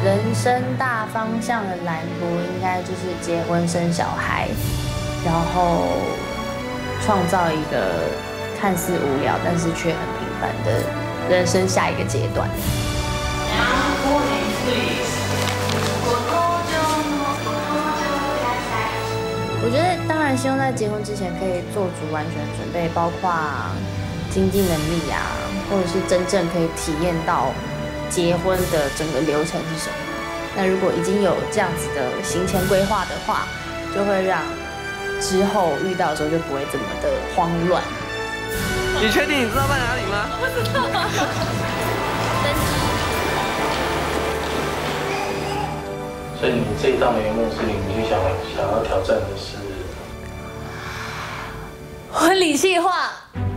人生大方向的蓝图应该就是结婚生小孩，然后创造一个看似无聊但是却很平凡的人生下一个阶段。我觉得当然希望在结婚之前可以做足完全准备，包括经济能力啊，或者是真正可以体验到结婚的整个流程是什么。那如果已经有这样子的行前规划的话，就会让之后遇到的时候就不会这么的慌乱。 你确定你知道在哪里吗？ 不知道。登记。 所以你这一道眉目是你想要挑战的是婚礼计划。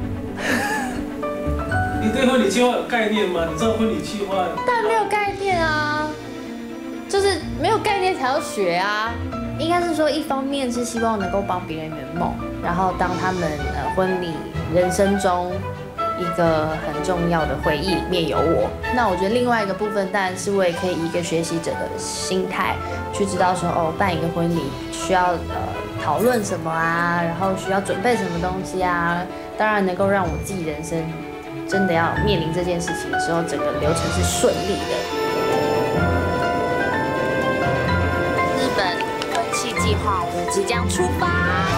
你对婚礼计划有概念吗？你知道婚礼计划？ 当然没有概念啊，就是没有概念才要学啊。应该是说，一方面是希望能够帮别人圆梦，然后当他们婚礼人生中一个很重要的回忆里面有我。那我觉得另外一个部分，当然是我也可以以一个学习者的心态去知道说，哦，办一个婚礼需要讨论什么啊，然后需要准备什么东西啊。当然能够让我自己人生真的要面临这件事情的时候，整个流程是顺利的。日本婚庆计划，我们即将出发。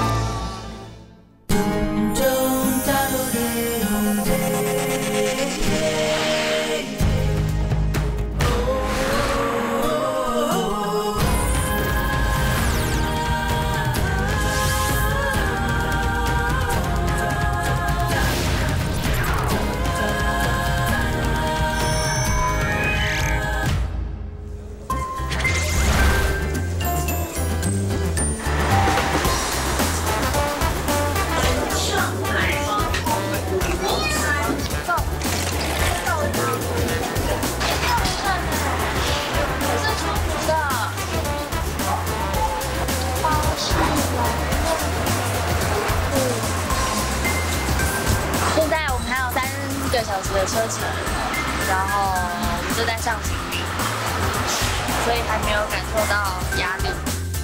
小时的车程，然后我们正在上行李，所以还没有感受到压力。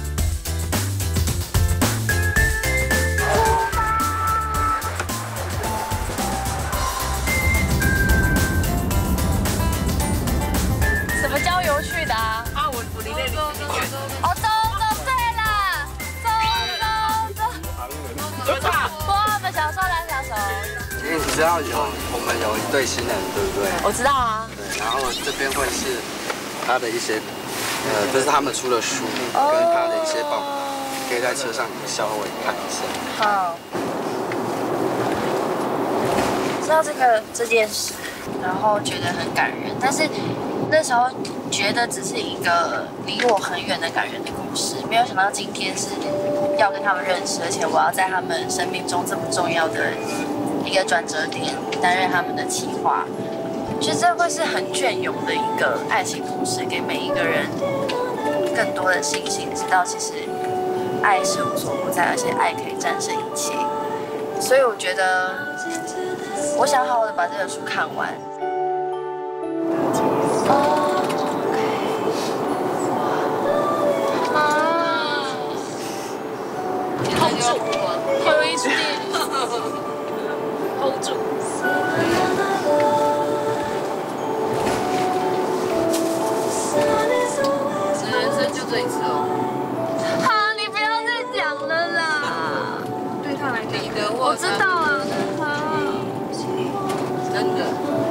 什么郊游去的啊？啊，我离那里很远。哦，走，对了，走。多2个小时，2小时。 因为你知道我们有一对新人，对不对？ 我知道啊。 对，然后这边会是他的一些，这是他们出的书跟他的一些报道，可以在车上稍微看一下。 好。知道这件事，然后觉得很感人，但是那时候觉得只是一个离我很远的感人的故事，没有想到今天是要跟他们认识，而且我要在他们生命中这么重要的一个转折点担任他们的企划，觉得这会是很隽永的一个爱情故事，给每一个人更多的信心，知道其实爱是无所不在，而且爱可以战胜一切。所以我觉得，我想好好的把这本书看完。hold住，有一点 hold 住。人生就这一次哦。哈，你不要再讲了啦。对他来讲，你的我知道啊。真的。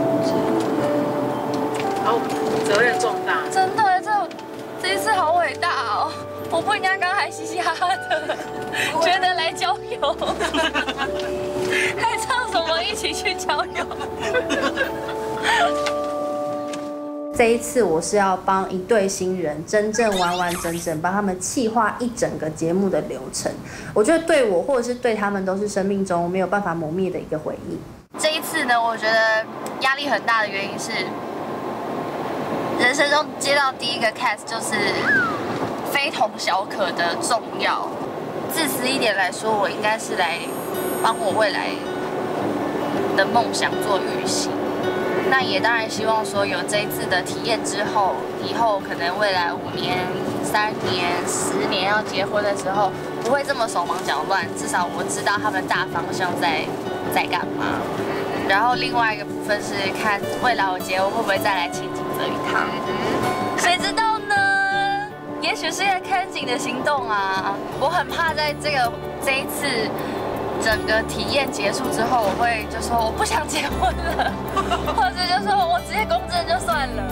好，责任重大。真的，这一次好伟大哦。我不应该刚还嘻嘻哈哈的，觉得来郊游，还唱什么一起去郊游。这一次我是要帮一对新人真正完完整整帮他们企划一整个节目的流程，我觉得对我或者是对他们都是生命中没有办法磨灭的一个回忆。这一次呢，我觉得压力很大的原因是，人生中接到第一个 cast 就是非同小可的重要。自私一点来说，我应该是来帮我未来的梦想做预习。 那也当然希望说有这一次的体验之后，以后可能未来5年、3年、10年要结婚的时候，不会这么手忙脚乱。至少我知道他们大方向在干嘛。然后另外一个部分是看未来我结婚会不会再来清景泽一趟，谁知道呢？也许是一个看景的行动啊。我很怕在这一次整个体验结束之后，我会就说我不想结婚了，或者就说我直接公证就算了。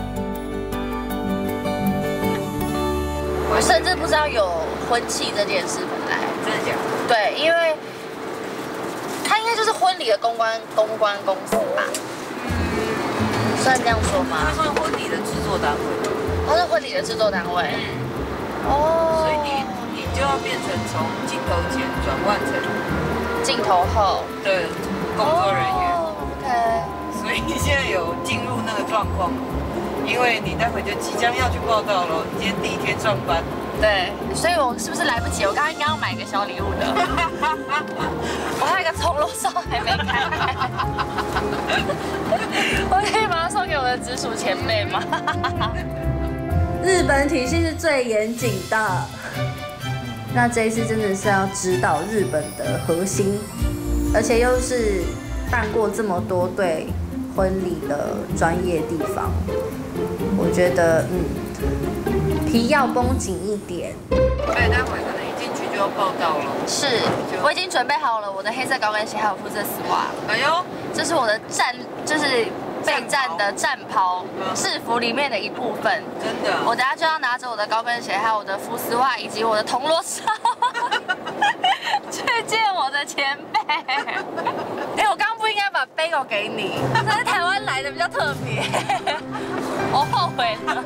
我甚至不知道有婚庆这件事，本来真的假的？ 对，因为它应该就是婚礼的公关公司吧，算这样说吗？ 他说婚礼的制作单位， 它是婚礼的制作单位。哦， 所以你就要变成从镜头前转换成镜头后的工作人员。 OK。 所以你现在有进入那个状况，因为你待会就即将要去报道了，你今天第一天上班。 对，所以我是不是来不及？我刚刚应该要买个小礼物的。我还有一个铜锣烧还没开，我可以把它送给我的直属前辈吗？ 日本体系是最严谨的，那这一次真的是要指导日本的核心，而且又是办过这么多对婚礼的专业地方，我觉得皮要绷紧一点。 对，待会可能一进去就要报道了。 是，我已经准备好了我的黑色高跟鞋，还有肤色丝袜。 哎呦， 这是我的就是备战的战袍制服里面的一部分。 真的， 我等下就要拿着我的高跟鞋，还有我的肤丝袜，以及我的铜锣烧，去见我的前辈。哎，我刚刚不应该把 bagel 给你，这是台湾来的比较特别。我后悔了。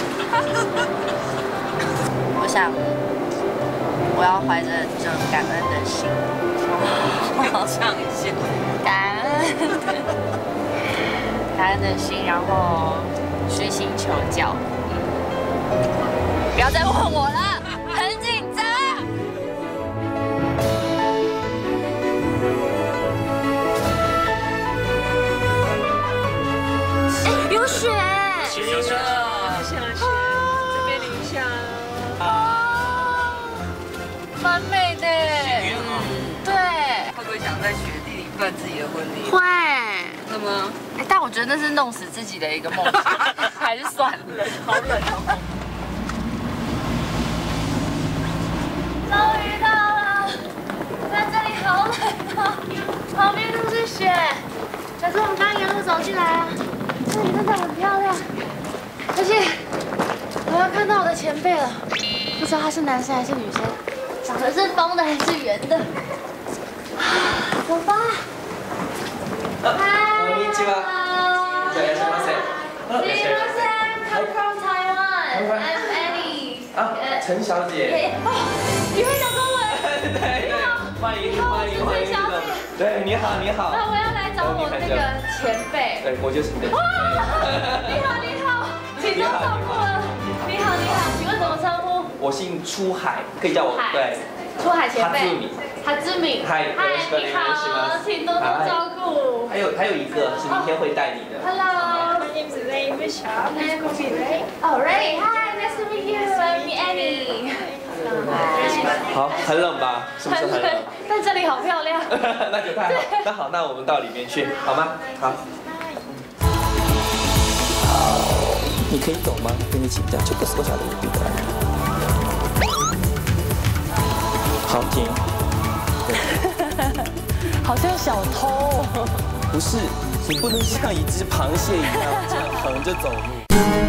我想，我要怀着这种感恩的心， 唱一下， 感恩的心，然后虚心求教。不要再问我了，很紧张。哎，有雪！ 有雪，下雪，这边淋一下。 蛮美的。对。 会不会想在雪地里办自己的婚礼？ 会。 那么， 但我觉得那是弄死自己的一个梦想，还是算了。好冷哦。终于到了，但这里好冷哦，旁边都是雪。可是我们刚一路走进来啊，这里真的很漂亮，而且我要看到我的前辈了，不知道他是男生还是女生，长得是方的还是圆的。走吧。嗨。 こんにちは。じゃあいらっしゃいませ。 すいません ，come from Taiwan. I'm Annie. 啊，陈小姐。 哦，你会讲中文？ 对，欢迎欢迎欢迎。 陈小姐。 对，你好你好。 那我要来找我那个前辈。 对，我就是你的。 你好你好，请多照顾了。你好你好，请问怎么称呼？ 我姓出海，可以叫我对。 出海前辈。 哈兹米。 嗨，你好，请多多照顾。 还有一个是明天会带你的。 Hello, my name is Ray Bishop. Nice to meet you, Ray. Oh, Ray, hi, nice to meet you. I'm Annie. 好，很冷吧？是不是很冷？ 但这里好漂亮。 那就太好。那好，那我们到里面去，好吗？好。你可以走吗？跟你请教，ちょっと少し歩いていただいて。好，停。 好像小偷哦。 不是，你不能像一只螃蟹一样这样横着走路。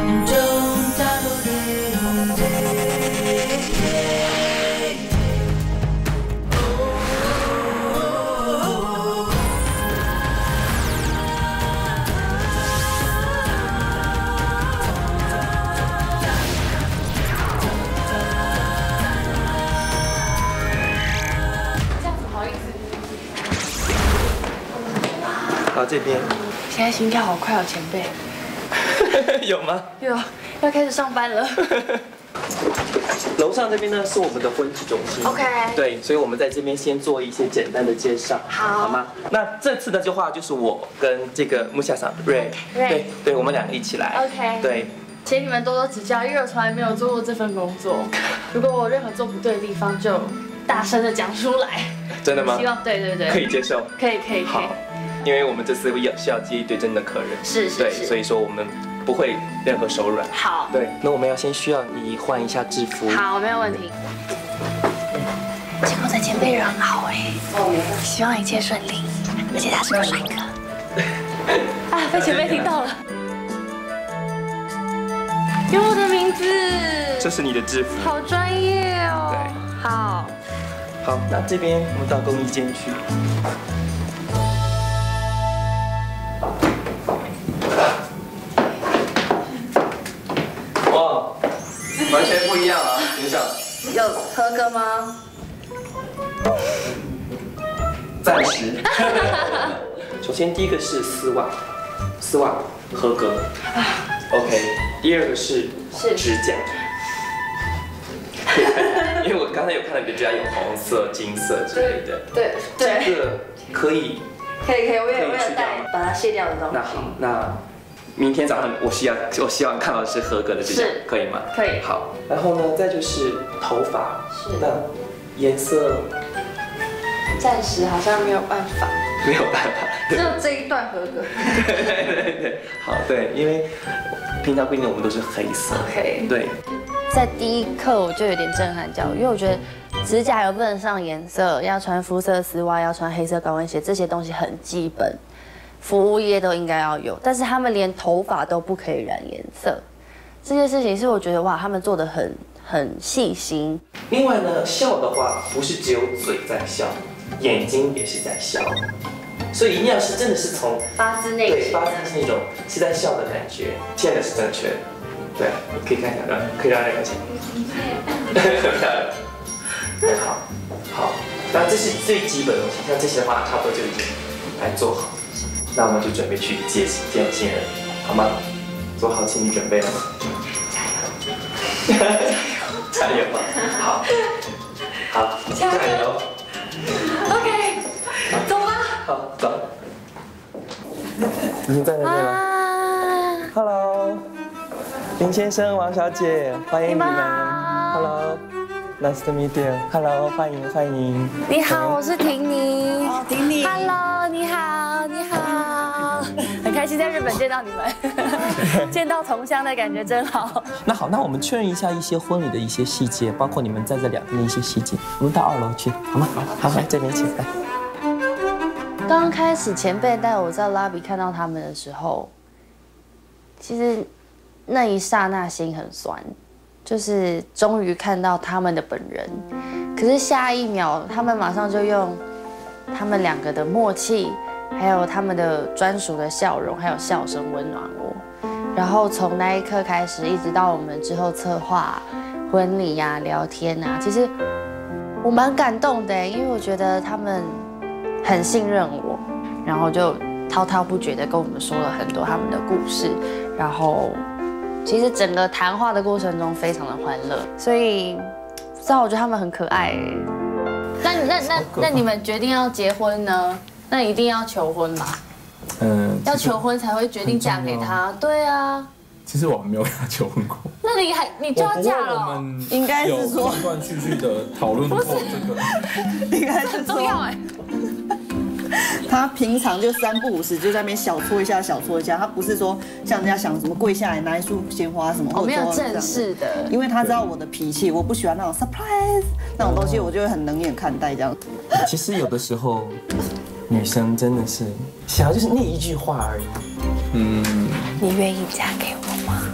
好，这边。 现在心跳好快哦，前辈。 有吗？ 有，要开始上班了。 楼上这边呢是我们的婚礼中心。 OK 对，所以我们在这边先做一些简单的介绍，好吗？那这次的话就是我跟这个木下桑瑞，对，我们两个一起来。 OK 对。 请你们多多指教，因为我从来没有做过这份工作。如果我任何做不对的地方，就大声的讲出来。 真的吗？ 希望对， 可以接受。 可以。 好，因为我们这次需要接一堆真的客人， 是， 对，所以说我们不会任何手软。 好， 对，那我们需要你换一下制服。 好，没有问题。结果在前辈人很好希望一切顺利，而且他是个帅哥。啊，被前辈听到了。有我的名字， 这是你的制服， 好专业哦。 对， 好， 那这边我们到更衣间去。哇，完全不一样啊！等一下， 有合格吗？ 暂时。首先第一个是丝袜合格。OK， 第二个是指甲，因为我刚才有看到你的指甲有红色、金色之类的。 对， 这个可以， 我也有带把它卸掉的东西。 那好，那明天早上我希望看到的是合格的指甲，可以吗？ 可以。 好，然后呢，再就是头发，那颜色暂时好像没有办法。 没有办法， 只有这一段合格。 对，好，对，因为平常规定我们都是黑色。 OK。 对。 在第一课我就有点震撼教育，因为我觉得指甲油不能上颜色，要穿肤色丝袜，要穿黑色高跟鞋，这些东西很基本，服务业都应该要有。但是他们连头发都不可以染颜色，这件事情是我觉得哇，他们做的很细心。 另外呢，笑的话不是只有嘴在笑，眼睛也是在笑，所以一定要是真的是从发自内心， 对，发自是那种是在笑的感觉，现在是正确的。对，可以看一下，可以让人看清。很漂亮。好，那这是最基本的东西，像这些的话，差不多就已经来做好。那我们就准备去接新人，好吗？做好心理准备了吗？加油！好，加油 OK， 走吧。 好，走。已经在那边了。Hello， 林先生、王小姐，欢迎你们。Hello，Nice to meet you。Hello， 欢迎。 你好，我是婷妮。 哦，婷妮。 Hello， 你好，很开心在日本见到你们，见到同乡的感觉真好。 那好，那我们确认一下一些婚礼的一些细节，包括你们在这2天的一些细节。我们到2楼去，好吗？好，来这边请来。 刚开始前辈带我在拉比看到他们的时候，其实那一刹那心很酸，就是终于看到他们的本人。可是下一秒，他们马上就用他们2个的默契，还有他们的专属的笑容，还有笑声温暖我。然后从那一刻开始，一直到我们之后策划婚礼呀、聊天啊，其实我蛮感动的，因为我觉得他们很信任我，然后就滔滔不绝的跟我们说了很多他们的故事，然后其实整个谈话的过程中非常的欢乐，所以不知道我觉得他们很可爱。那你们决定要结婚呢？那一定要求婚吧？要求婚才会决定嫁给他。对啊。 其实我还没有跟他求婚过。 那你就要嫁了？ 我们应该是说断断续续的讨论过这个， 应该是很重要哎。 他平常就3不5时就在那边小搓一下，他不是说像人家想什么跪下来拿一束鲜花什么， 没有正式的， 因为他知道我的脾气，我不喜欢那种 surprise 那种东西，我就会很冷眼看待这样。 其实有的时候，女生真的是想要就是那一句话而已。 你愿意嫁给我吗？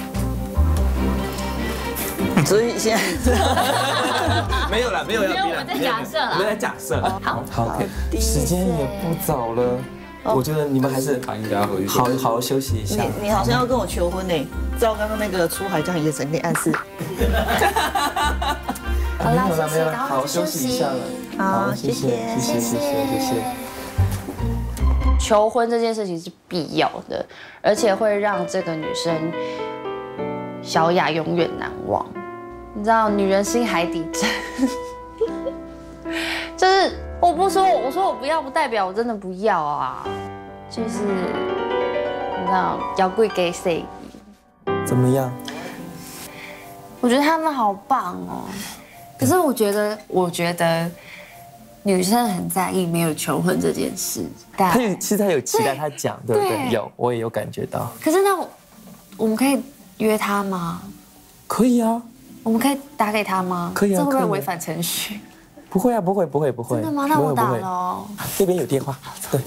所以现在没有啦，没有要我们在假设啦， 我们在假设。好， 第时间也不早了，我觉得你们还是应该回去好好休息一下。 你好像要跟我求婚呢，照刚刚那个出海这样眼神给暗示。 好啦， 没有啦，好好休息一下了。 好，谢谢。 求婚这件事情是必要的，而且会让这个女生小雅永远难忘。 你知道女人心海底针，就是我不说，我说我不要，不代表我真的不要啊，就是你知道要贵给谁？ 怎么样？ 我觉得他们好棒哦，可是我觉得女生很在意没有求婚这件事。 其实他有期待他讲，对不对？有，我也有感觉到。 可是那我们可以约他吗？ 可以啊。 我们可以打给他吗？ 可以啊。 这会不会违反程序？ 不会啊，不会。 真的吗？那我打了哦。 这边有电话。对。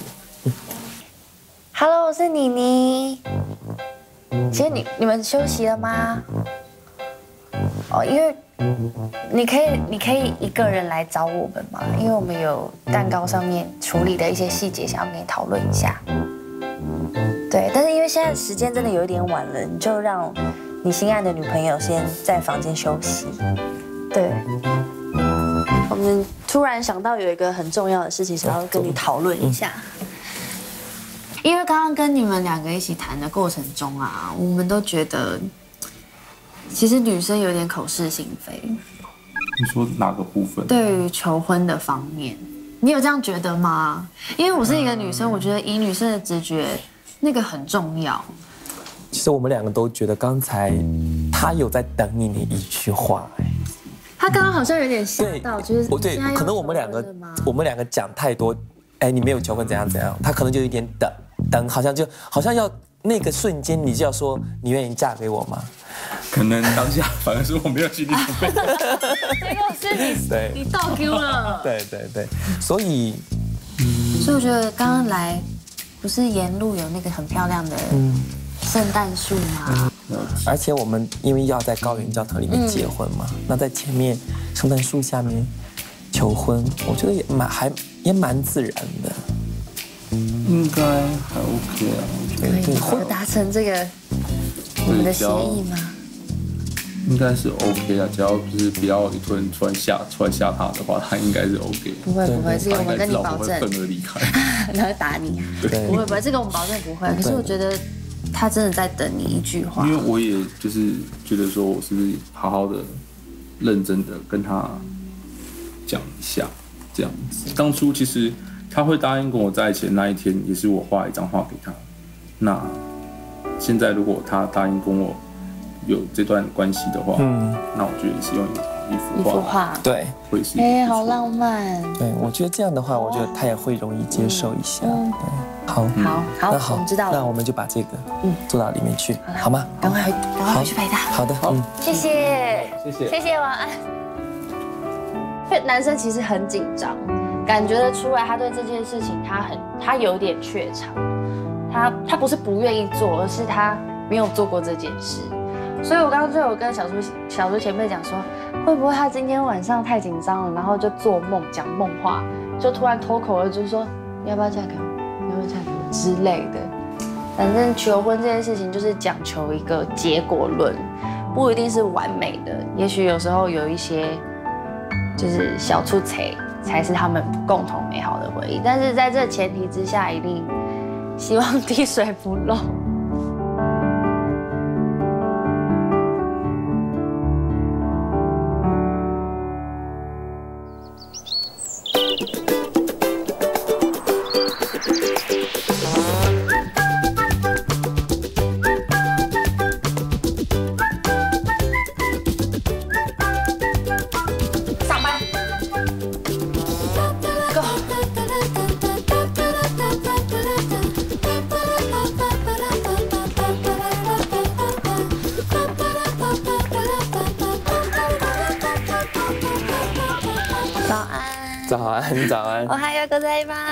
Hello， 我是妮妮。其实你们休息了吗？哦，因为你可以一个人来找我们吗？因为我们有蛋糕上面处理的一些细节，想要跟你讨论一下。对，但是因为现在时间真的有一点晚了，你就让你心爱的女朋友先在房间休息。对，我们突然想到有一个很重要的事情想要跟你讨论一下。因为刚刚跟你们两个一起谈的过程中啊，我们都觉得，其实女生有点口是心非。 你说哪个部分？ 对于求婚的方面，你有这样觉得吗？因为我是一个女生，我觉得以女生的直觉，那个很重要。 其实我们两个都觉得，刚才他有在等你的一句话。 他刚刚好像有点吓到，就是对，可能我们两个讲太多，你没有求婚怎样怎样，他可能就有点等，好像要那个瞬间你就要说你愿意嫁给我吗？ 可能当下反而是我没有心理准备。 结果是你倒 Q 了。 对，所以我觉得刚刚来不是沿路有那个很漂亮的圣诞树吗？ 而且我们因为要在高原教堂里面结婚嘛，那在前面圣诞树下面求婚，我觉得也蛮自然的。 应该还 OK 啊， 对，会达成这个你们的协议吗？ 应该是 OK 啊，只要就是不要一突然吓他的话，他应该是 OK。 不会，这个我们跟你保证。 愤而离开， 然后打你。不会，这个我们保证不会。可是我觉得他真的在等你一句话。 因为我也就是觉得说，我是不是好好的、认真的跟他讲一下这样子。当初其实他会答应跟我在一起的那一天，也是我画一张画给他。那现在如果他答应跟我有这段关系的话，那我觉得也是用一幅画， 对， 会是好浪漫。 对，我觉得这样的话，我觉得他也会容易接受一下。好， 那好，我们知道了。 那我们就把这个做到里面去，好吗？ 赶快回去陪他。 好的， 谢谢，晚安。男生其实很紧张，感觉得出来他对这件事情他有点怯场，他不是不愿意做，而是他没有做过这件事。所以我刚刚就有跟小猪前辈讲说，会不会他今天晚上太紧张了，然后就做梦讲梦话，就突然脱口而出说你要不要嫁给我，你要不要嫁给我之类的。反正求婚这件事情就是讲求一个结果论，不一定是完美的，也许有时候有一些就是小出彩才是他们共同美好的回忆。但是在这前提之下，一定希望滴水不漏。 早安。 おはようございます。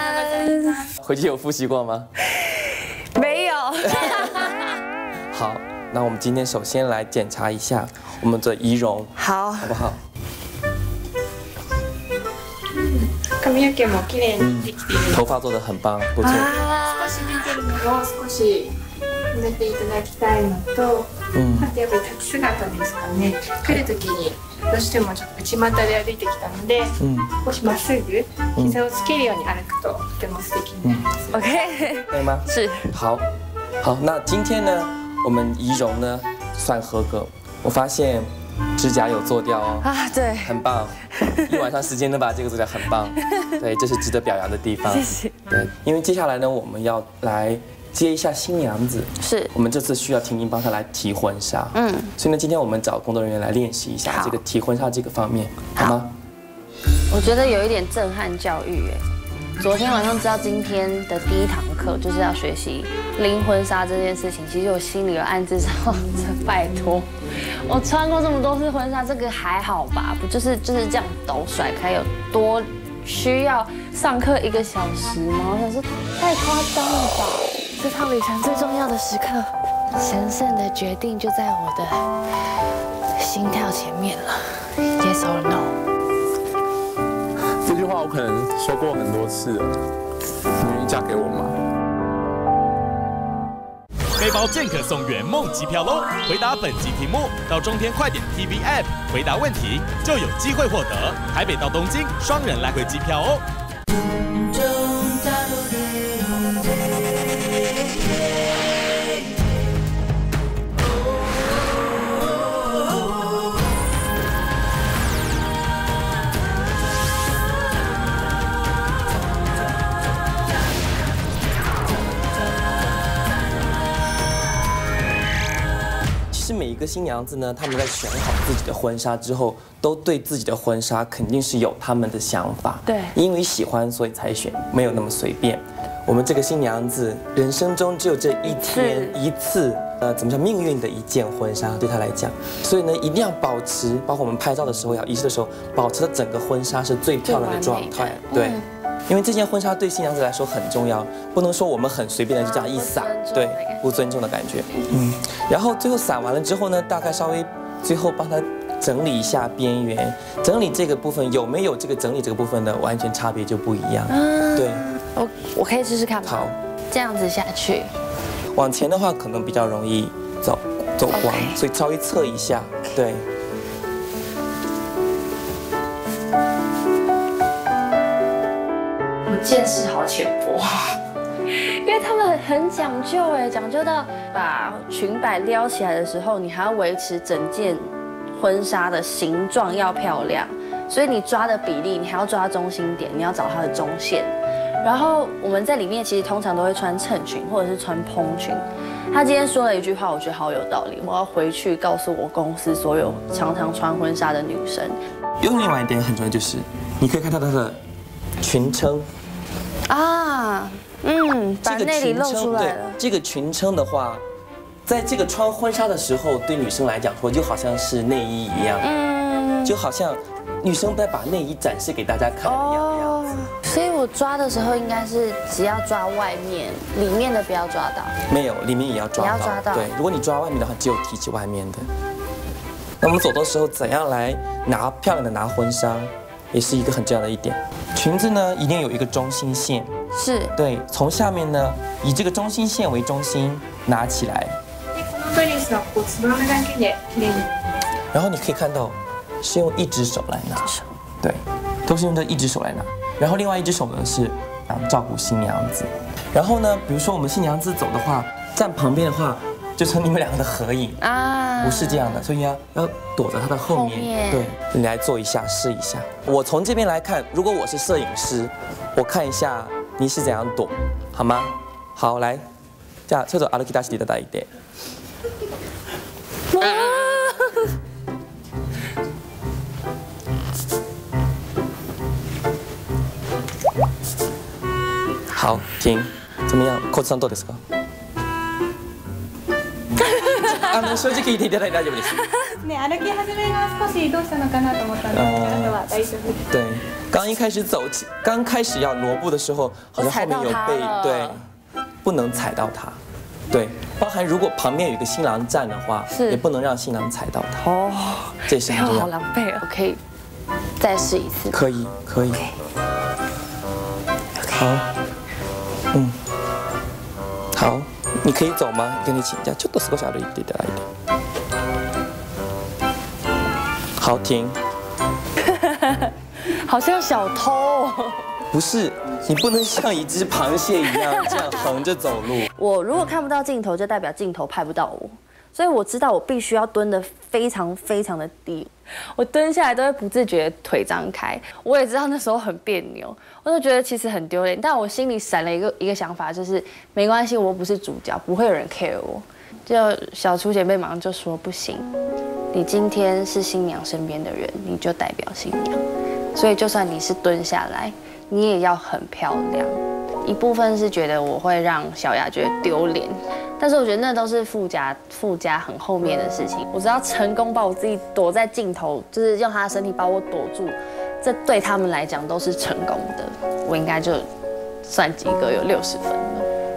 回去有复习过吗？ 没有。 好，那我们今天首先来检查一下我们的仪容，好不好？ 髪の毛も綺麗にできている。 头发做得很棒，不错。 少し出てるのを少し塗っていただきたいのと、あとやっぱり立ち姿ですかね。来る時にどうしてもちょっと内股で歩いてきたので、少しまっすぐ膝をつけるように歩くととても素敵になります。 OK， 可以吗？ 是。 好，那今天呢，我们仪容呢算合格。我发现指甲有做掉哦。 啊，对， 很棒，一晚上时间能把这个做掉，很棒。对，这是值得表扬的地方。 谢谢。 对，因为接下来呢，我们要来接一下新娘子。 是， 我们这次需要婷婷帮她来提婚纱。所以呢，今天我们找工作人员来练习一下这个提婚纱这个方面，好吗？ 我觉得有一点震撼教育哎。昨天晚上知道今天的第一堂课就是要学习拎婚纱这件事情，其实我心里有暗自说，拜托，我穿过这么多次婚纱，这个还好吧？不就是这样抖甩开，有多需要上课1个小时吗？我想说太夸张了吧！这趟旅程最重要的时刻，神圣的决定就在我的心跳前面了 ，Yes or No。 这句话我可能说过很多次了，你愿意嫁给我吗？ 背包健可送圆梦机票喽！回答本集题目到中天快点 TV App 回答问题，就有机会获得台北到东京双人来回机票哦。 每一个新娘子呢，她们在选好自己的婚纱之后，都对自己的婚纱肯定是有他们的想法。 对， 因为喜欢所以才选，没有那么随便。我们这个新娘子人生中只有这一天一次，怎么讲命运的一件婚纱对她来讲，所以呢一定要保持，包括我们拍照的时候要仪式的时候，保持整个婚纱是最漂亮的状态。对。因为这件婚纱对新娘子来说很重要，不能说我们很随便的就这样一撒，对，不尊重的感觉。然后最后撒完了之后呢，大概稍微最后帮她整理一下边缘，整理这个部分有没有这个整理这个部分的完全差别就不一样。对， 我可以试试看吗？ 好， 这样子下去， 往前的话可能比较容易走光，所以稍微侧一下，对。 见识好浅薄，因为他们很讲究哎，讲究到把裙摆撩起来的时候，你还要维持整件婚纱的形状要漂亮，所以你抓的比例，你还要抓中心点，你要找它的中线。然后我们在里面其实通常都会穿衬裙或者是穿蓬裙。他今天说了一句话，我觉得好有道理，我要回去告诉我公司所有常常穿婚纱的女生。 另外一点很重要就是，你可以看到她的裙撑。 啊，把内里露出来了。 这个裙撑的话，在这个穿婚纱的时候，对女生来讲说，就好像是内衣一样，就好像女生在把内衣展示给大家看一样的样子。 所以我抓的时候应该是只要抓外面，里面的不要抓到。 没有，里面也要抓到。 也要抓到。 对，如果你抓外面的话，只有提起外面的。那我们走的时候，怎样来漂亮的拿婚纱？也是一个很重要的一点，裙子呢一定有一个中心线， 是对，从下面呢以这个中心线为中心拿起来，然后你可以看到是用一只手来拿，对，都是用这一只手来拿，然后另外一只手呢是照顾新娘子，然后呢，比如说我们新娘子走的话，站旁边的话。就成你们两个的合影啊，不是这样的，所以要躲在他的后面。对，你来做一下，试一下。我从这边来看，如果我是摄影师，我看一下你是怎样躲，好吗？好，来，じゃあちょっと歩き出していただいて。好，停。怎么样？コーチさんどうですか？正直言っていただいて大丈夫です。 ね、歩き始めが少しどうしたのかなと思ったんですけど、あとは大丈夫です。 对，刚开始要挪步的时候，好像后面有被对，不能踩到它。对，包含如果旁边有一个新郎站的话，也不能让新郎踩到它。哦，这是很重要。 好狼狈哦，可以再試一次。 可以。好，好。你可以走吗？跟你请假，ちょっと少し歩いていただいて。好，停。 好像小偷哦。 不是，你不能像一只螃蟹一样这样横着走路。 我如果看不到镜头，就代表镜头拍不到我， 所以我知道我必须要蹲得非常非常的低，我蹲下来都会不自觉腿张开。我也知道那时候很别扭，我就觉得其实很丢脸，但我心里闪了一个想法，就是没关系，我又不是主角，不会有人 care 我。就小初姐妹马上就说不行，你今天是新娘身边的人，你就代表新娘，所以就算你是蹲下来，你也要很漂亮。一部分是觉得我会让小雅觉得丢脸，但是我觉得那都是附加很后面的事情。我只要成功把我自己躲在镜头，就是用她的身体把我躲住，这对他们来讲都是成功的。我应该就算及格，有60分了。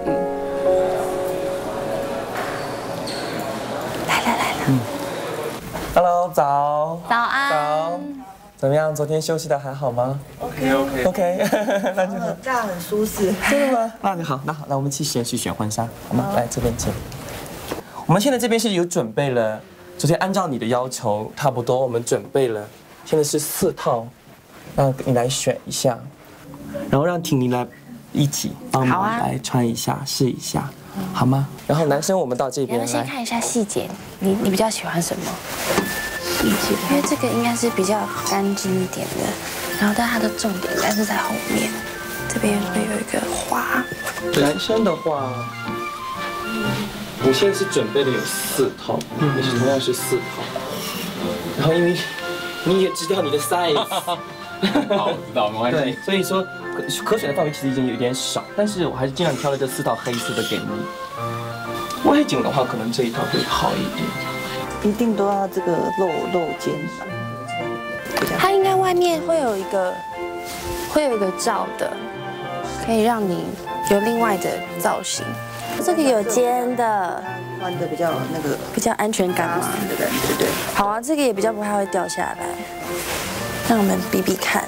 来了。 Hello， 早安。 早。怎么样？昨天休息的还好吗 ？OK， 那就好。 这样很舒适。 真的吗？那就好，那我们去选婚纱，好吗？来这边请。我们现在这边是有准备了，昨天按照你的要求，差不多我们准备了，现在是4套，让你来选一下，然后让婷妮来一起帮忙来穿一下，试一下，好吗？然后男生我们到这边来。 先看一下细节，你比较喜欢什么？因为这个应该是比较干净一点的，然后但它的重点应该是在后面，这边会有一个花。 男生的话，我现在是准备的有4套，也是同样是4套。然后因为你也知道你的 size， 好，我知道，没关系。 对，所以说可选的范围其实已经有点少，但是我还是尽量挑了这4套黑色的给你。外景的话，可能这一套会好一点。 一定都要这个露肩。 它应该外面会有一个罩的，可以让你有另外的造型。这个有肩的， 穿的比较比较安全感嘛的感觉，对。 好啊，这个也比较不太会掉下来。让我们比比看，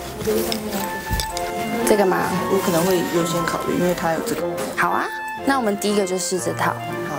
这个吗？ 我可能会优先考虑，因为它有这个。 好啊，那我们第一个就试这套。 好。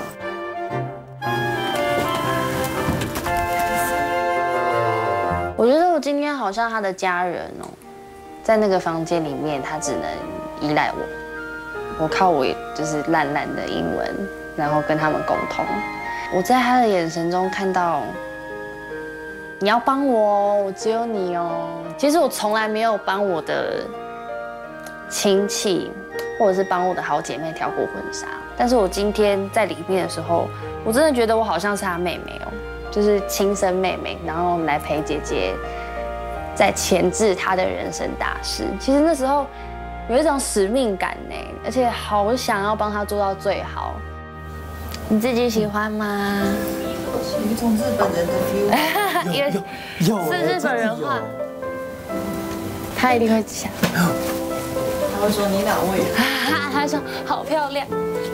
我觉得我今天好像他的家人哦，在那个房间里面，他只能依赖我靠我就是烂的英文，然后跟他们沟通。我在他的眼神中看到，你要帮我哦，我只有你哦。其实我从来没有帮我的亲戚或者是帮我的好姐妹挑过婚纱，但是我今天在里面的时候，我真的觉得我好像是她妹妹哦。就是亲生妹妹，然后来陪姐姐在前置她的人生大事。其实那时候有一种使命感呢，而且好想要帮她做到最好。你自己喜欢吗？ 有一种日本人的 feel。 有是日本人话，他一定会想。 他会说你哪位？ 他说好漂亮。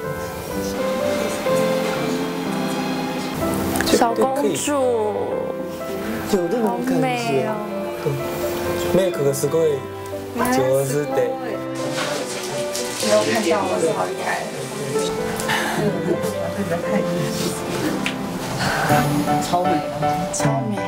小公主， 有那种感觉。メイクがすごい上手で。 没有看到，我是好厉害。超美， 超美。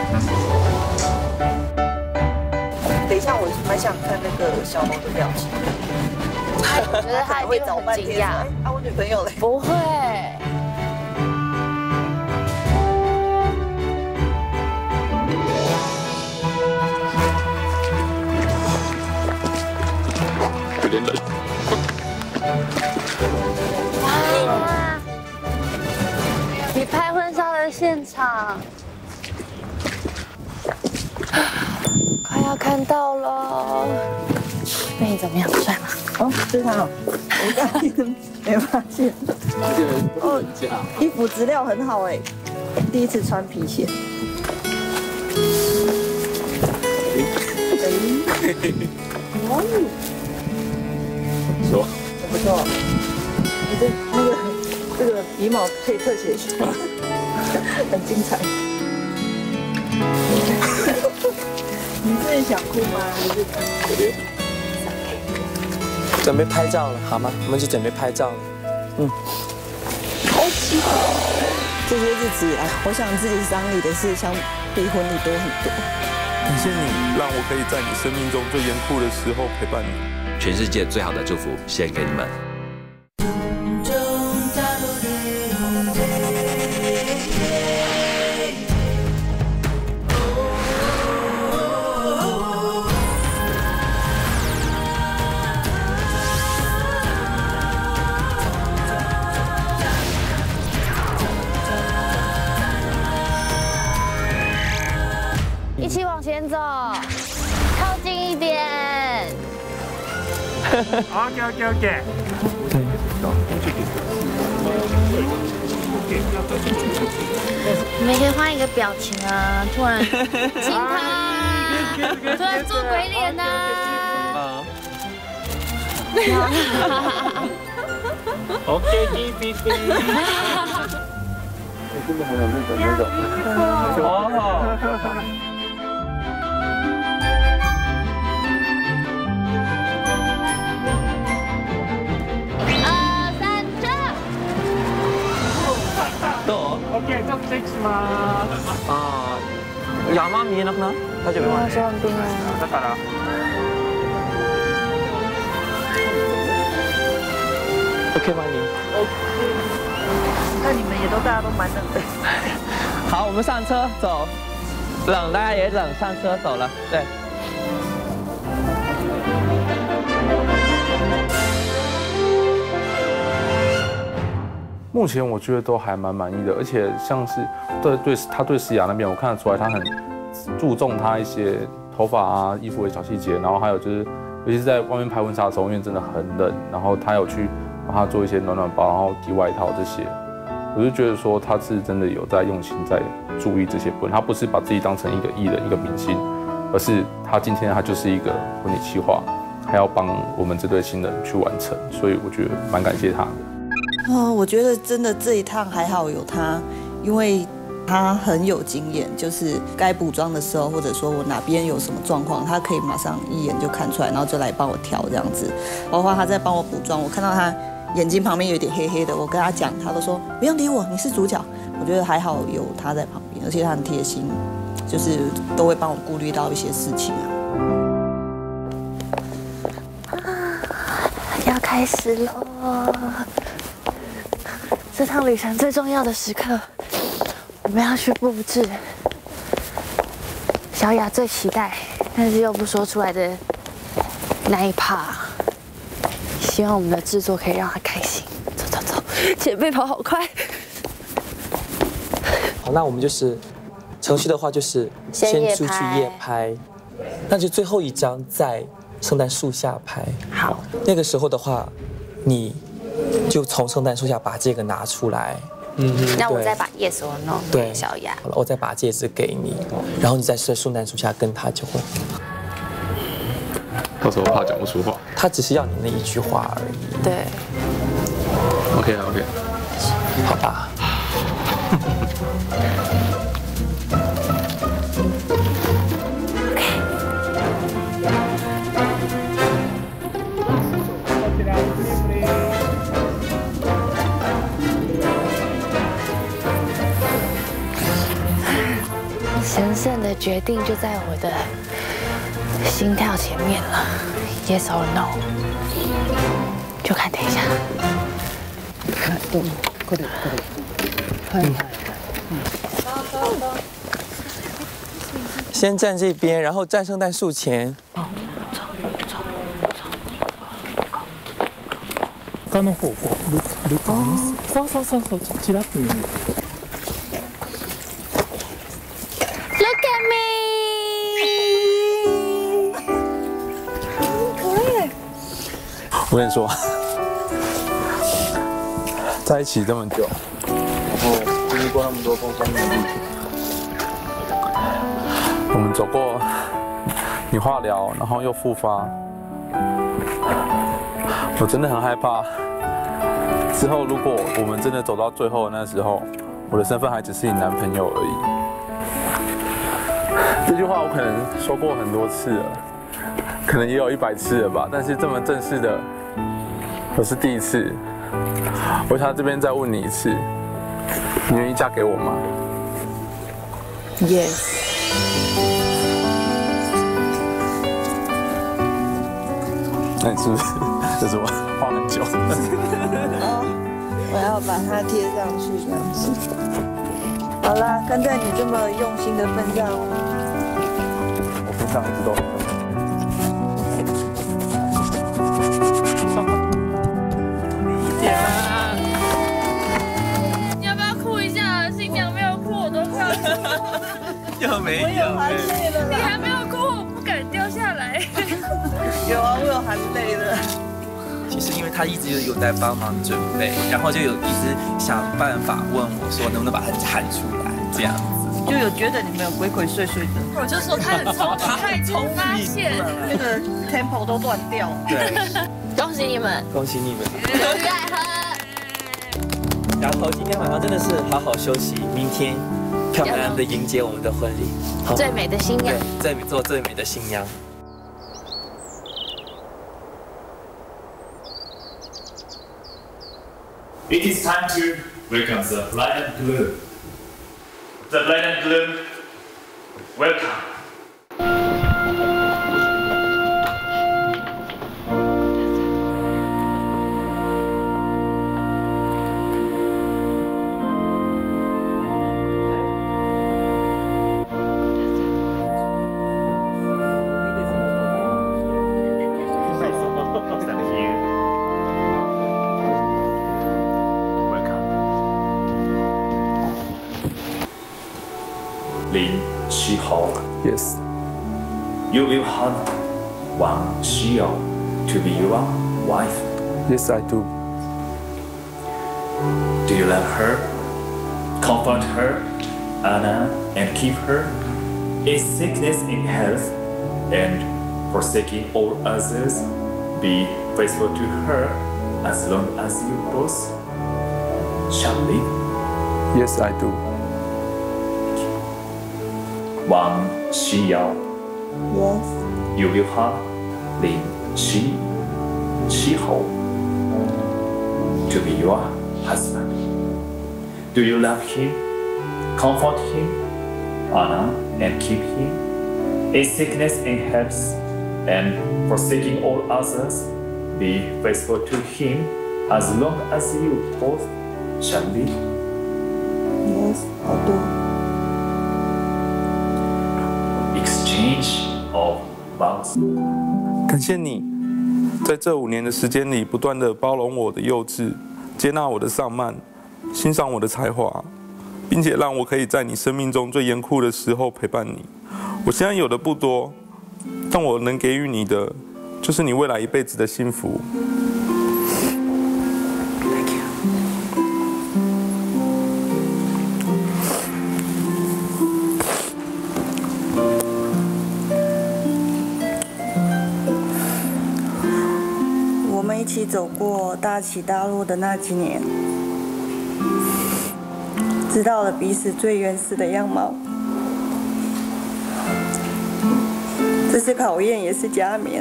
等一下，我蛮想看那个小龙的表情。 我觉得他一定会很惊讶。 啊，我女朋友嘞？ 不会。 有点冷。 哇！你拍婚纱的现场，快要看到了。那你怎么样？帅吗？ 哦，非常好。我刚才没发现。哦，衣服质量很好哎，第一次穿皮鞋。哦。 说。 不错。你这个鼻毛配特写裙，很精彩。你自己想哭吗？ 准备拍照了，好吗？我们就准备拍照了。 好期待！这些日子以来，我想自己丧礼的事相比婚礼多很多。 感谢你，让我可以在你生命中最严酷的时候陪伴你。 全世界最好的祝福献给你们。 一起往前走，靠近一点。 OK。 你们可以换一个表情啊，突然亲他，突然做鬼脸呐。 OK， BB。 真的很有日本那种。 哦。 どう ？OK、ちょっとチェックします。 ああ、山見えなくない？大丈夫？だから。OK 吗你？ 看你们也都大家都蛮冷的。 好，我们上车走。冷，大家也冷，上车走了。对。 目前我觉得都还蛮满意的，而且像是他对诗雅那边，我看得出来他很注重他一些头发啊、衣服的小细节，然后还有就是，尤其是在外面拍婚纱的时候，因为真的很冷，然后他有去帮他做一些暖暖包，然后递外套这些，我就觉得说他是真的有在用心在注意这些部分，他不是把自己当成一个艺人、一个明星，而是他今天他就是一个婚礼企划，还要帮我们这对新人去完成，所以我觉得蛮感谢他的。 我觉得真的这一趟还好有他，因为他很有经验，就是该补妆的时候，或者说我哪边有什么状况，他可以马上一眼就看出来，然后就来帮我调这样子。包括他在帮我补妆，我看到他眼睛旁边有点黑黑的，我跟他讲，他都说不用理我，你是主角。我觉得还好有他在旁边，而且他很贴心，就是都会帮我顾虑到一些事情啊。 要开始喽！这趟旅程最重要的时刻，我们要去布置小雅最期待，但是又不说出来的那一趴。希望我们的制作可以让她开心。走走走，前辈跑好快。 好，那我们就是程序的话，就是先出去夜拍，那就最后一张在圣诞树下拍。 好， 那个时候的话，你就从圣诞树下把这个拿出来， 那我再把叶子弄给小雅。 好了，我再把戒指给你，然后你在圣诞树下跟他就会。 到时候怕讲不出话。 他只是要你那一句话而已。 对。 OK 啊 OK。 好吧。 神圣的决定就在我的心跳前面了 ，Yes or No， 就看等一下。 先站这边，然后站圣诞树前。 他の方こうルカンそうそうそうそうちらっと見る。 Look at me！ 我跟你说，在一起这么久，然后经历过那么多风风雨雨，我们走过你化疗，然后又复发，我真的很害怕。之后如果我们真的走到最后的那时候，我的身份还只是你男朋友而已。这句话我可能说过很多次了，可能也有100次了吧，但是这么正式的，我是第一次。我想这边再问你一次，你愿意嫁给我吗 ？Yes。 那你是不是这是我画很久？ 我要把它贴上去这样子。好啦，看在你这么用心的份上， 我份上一直都很理解啦。你要不要哭一下？新娘没有哭，我都快要哭了。 有没有？ 我有含泪了啦。 你还没有哭，我不敢掉下来。 有啊，我有含泪了。 其实因为他一直有在帮忙准备，然后就有一直想办法问我说能不能把它喊出来，这样子。 就有觉得你们有鬼鬼祟祟的。 我就说他很聪明，他已经发现那个 tempo 都乱掉。 对， 恭喜你们， 恭喜你们。 再喝。 然后今天晚上真的是好好休息，明天漂漂亮亮的迎接我们的婚礼， 最美的新娘， 对，做最美的新娘。 It is time to welcome the bride and groom. The bride and groom, welcome. Stand here. Welcome. Lin Qihou. Yes. You will have Wang Xiao to be your wife. Yes, I do. Do you love her? Comfort her, honor and keep her in sickness and health, and forsaking all others, be faithful to her as long as you both shall live. Yes, I do. Wang Xiyao. Yes. You will have Lin Qihou to be your husband. Do you love him, comfort him, honor and keep him in sickness and health, and forsaking all others, be faithful to him as long as you both shall live? Yes, I do. Exchange of vows. 感谢你，在这5年的时间里，不断的包容我的幼稚，接纳我的散漫，欣赏我的才华，并且让我可以在你生命中最严酷的时候陪伴你。我现在有的不多，但我能给予你的，就是你未来一辈子的幸福。 我们一起走过大起大落的那几年，知道了彼此最原始的样貌。这是考验，也是加冕。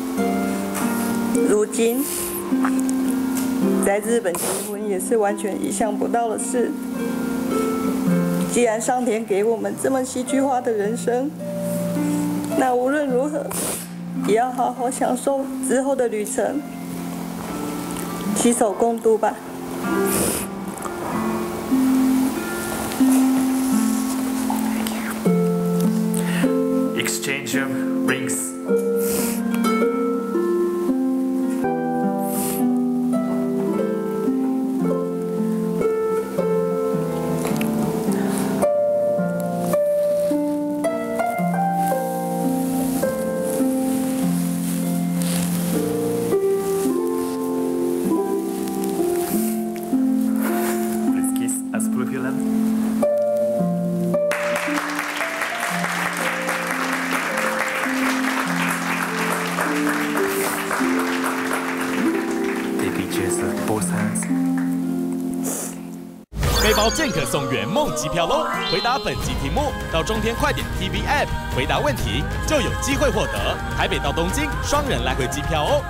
如今，在日本结婚也是完全意想不到的事。既然上天给我们这么戏剧化的人生，那无论如何，也要好好享受之后的旅程，携手共度吧。 Exchange of rings. Let's kiss as fulfillment. Baby just both hands. 背包健可送圆梦机票喽！回答本集题目到中天快点 TV App 回答问题，就有机会获得台北到东京双人来回机票哦。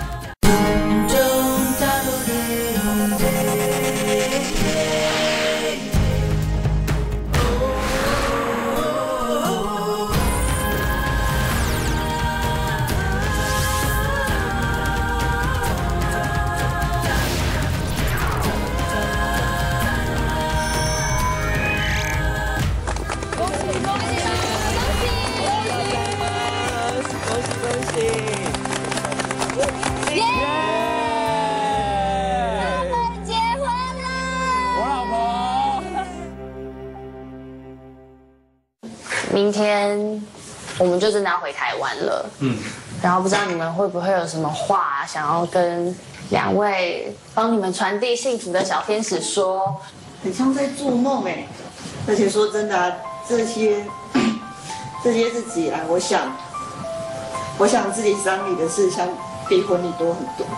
耶！ 明天我们就真的要回台湾了。然后不知道你们会不会有什么话想要跟2位帮你们传递幸福的小天使说？ 很像在做梦哎，而且说真的啊，这些日子以来，我想自己丧礼的事相比婚礼多很多。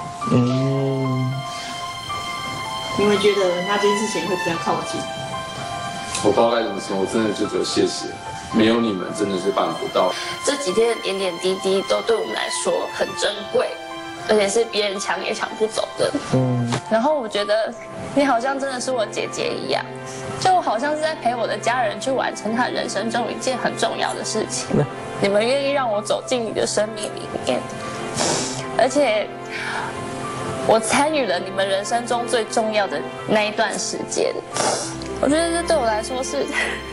因为觉得那件事情会比较靠近。 我不知道该怎么说，我真的就只有谢谢，没有你们真的是办不到。 这几天的点点滴滴都对我们来说很珍贵，而且是别人抢也抢不走的。然后我觉得你好像真的是我姐姐一样，就好像是在陪我的家人去完成他人生中一件很重要的事情。你们愿意让我走进你的生命里面，而且我参与了你们人生中最重要的那一段时间。我觉得这对我来说是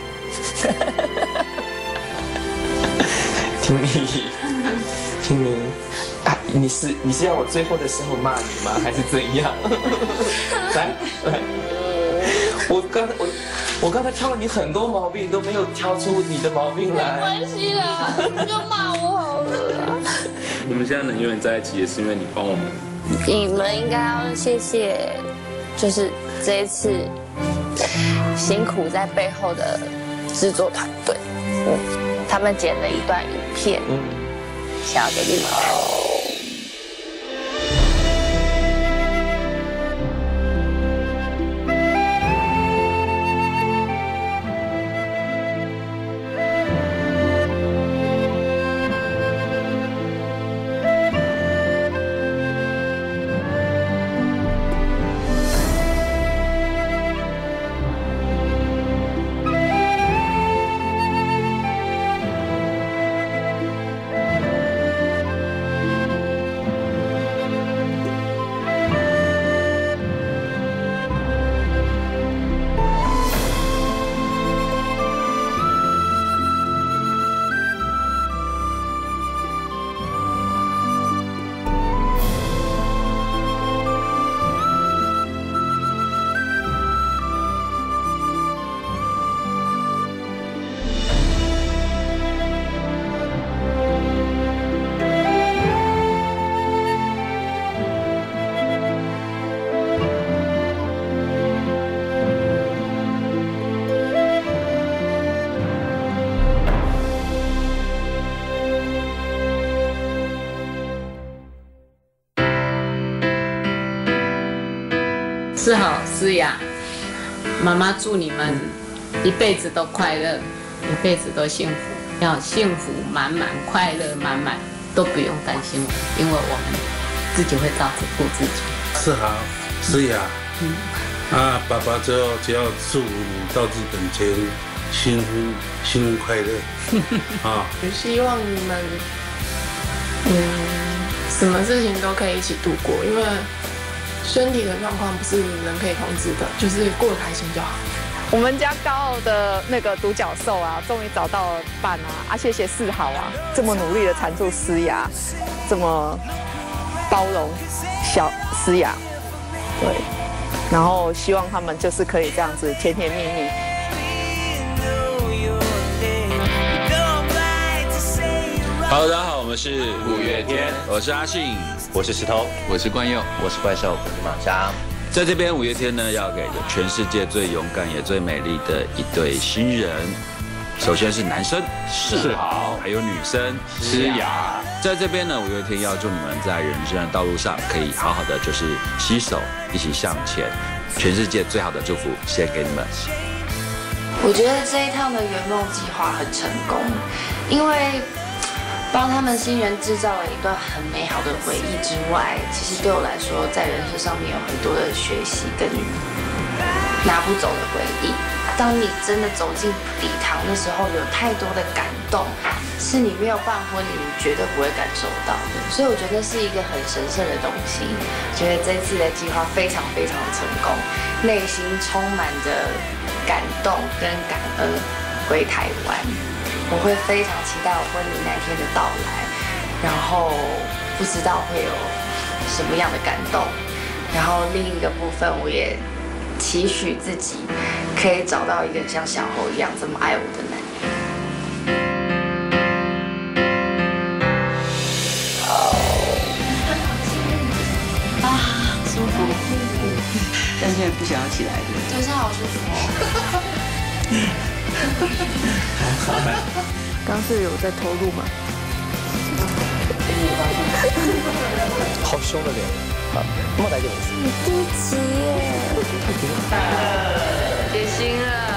听你啊，你是要我最后的时候骂你吗？还是怎样？来，我刚才挑了你很多毛病，都没有挑出你的毛病来。 没关系啦，你就骂我好了。 我们现在能永远在一起，也是因为你帮我们。 你们应该要谢谢，就是这一次辛苦在背后的制作团队，他们剪了一段影片，想要给你们看。 思豪、思雅，妈妈祝你们一辈子都快乐，一辈子都幸福，要幸福满满、快乐满满，都不用担心我，因为我们自己会照顾自己。 思豪、思雅，爸爸最后只要祝你到日本前幸福快乐啊！ 也希望你们，什么事情都可以一起度过，因为身体的状况不是人可以控制的，就是过得开心就好。 我们家高傲的那个独角兽啊，终于找到了伴啊！谢谢思豪啊，这么努力的缠住思雅，这么包容小思雅，对，然后希望他们就是可以这样子甜甜蜜蜜。 Hello， 大家好，我们是五月天，我是阿信， 我是石头， 我是冠佑， 我是怪兽，我是马翔。 在这边，五月天呢要给全世界最勇敢也最美丽的一对新人。首先是男生世豪，还有女生诗雅。在这边呢，五月天要祝你们在人生的道路上可以好好的就是携手一起向前。全世界最好的祝福献给你们。 我觉得这一趟的圆梦计划很成功，因为帮他们新人制造了一段很美好的回忆之外，其实对我来说，在人生上面有很多的学习跟拿不走的回忆。当你真的走进礼堂的时候，有太多的感动，是你没有办婚礼，你绝对不会感受到的。所以我觉得是一个很神圣的东西。觉得这次的计划非常非常的成功，内心充满着感动跟感恩回台湾。我会非常期待我婚礼那天的到来，然后不知道会有什么样的感动。然后另一个部分，我也期许自己可以找到一个像小侯一样这么爱我的男人。 舒服，但现在不想要起来的。 对，现在好舒服哦。 刚是有在投入吗？ 好凶的脸。好，もう大丈夫です。 第几耶？结晶了。